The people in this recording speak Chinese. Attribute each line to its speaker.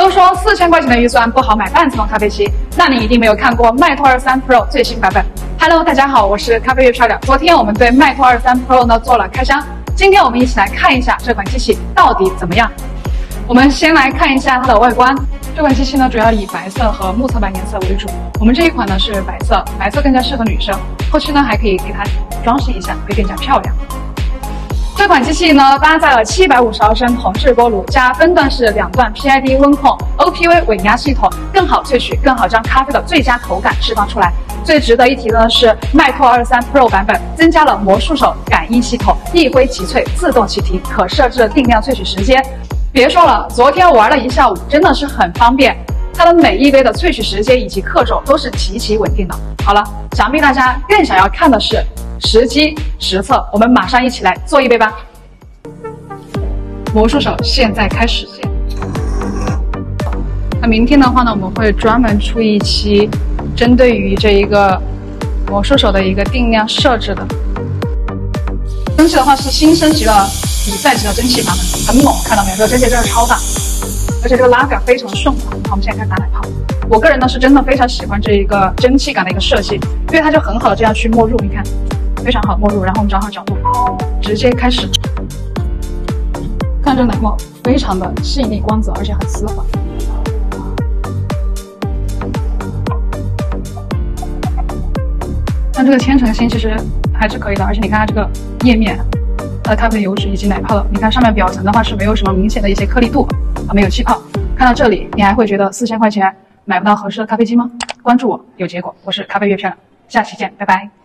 Speaker 1: 都说4000块钱的预算不好买半自动咖啡机，那你一定没有看过麦拓23 Pro 最新版本。Hello， 大家好，我是咖啡越漂亮。昨天我们对麦拓23 Pro 呢做了开箱，今天我们一起来看一下这款机器到底怎么样。我们先来看一下它的外观。这款机器呢主要以白色和目测版颜色为主，我们这一款呢是白色，白色更加适合女生，后期呢还可以给它装饰一下，会更加漂亮。这款机器呢搭载了750毫升铜制锅炉加分段式2段 PID 温控 OPV 稳压系统，更好萃取，更好将咖啡的最佳口感释放出来。最值得一提的呢是麦拓23 Pro 版本增加了魔术手感应系统，一挥即萃，自动启停，可设置定量萃取时间。别说了，昨天玩了一下午，真的是很方便。它的每一杯的萃取时间以及克重都是极其稳定的。好了，想必大家更想要看的是实机实测，我们马上一起来做一杯吧。魔术手现在开始。那明天的话呢，我们会专门出一期针对于这一个魔术手的一个定量设置的。蒸汽的话是新升级了比赛级的蒸汽版本，很猛，看到没有？这个蒸汽真的超大，而且这个拉杆非常顺滑。好，我们现在开始打奶泡。我个人呢是真的非常喜欢这一个蒸汽感的一个设计，因为它就很好的这样去没入，你看，非常好没入。然后我们找好角度，直接开始。看这个奶泡非常的细腻光泽，而且很丝滑。但这个千层芯其实还是可以的，而且你看它这个页面，它的咖啡的油脂以及奶泡的，你看上面表层的话是没有什么明显的一些颗粒度，没有气泡。看到这里，你还会觉得4000块钱买不到合适的咖啡机吗？关注我，有结果。我是咖啡越漂亮，下期见，拜拜。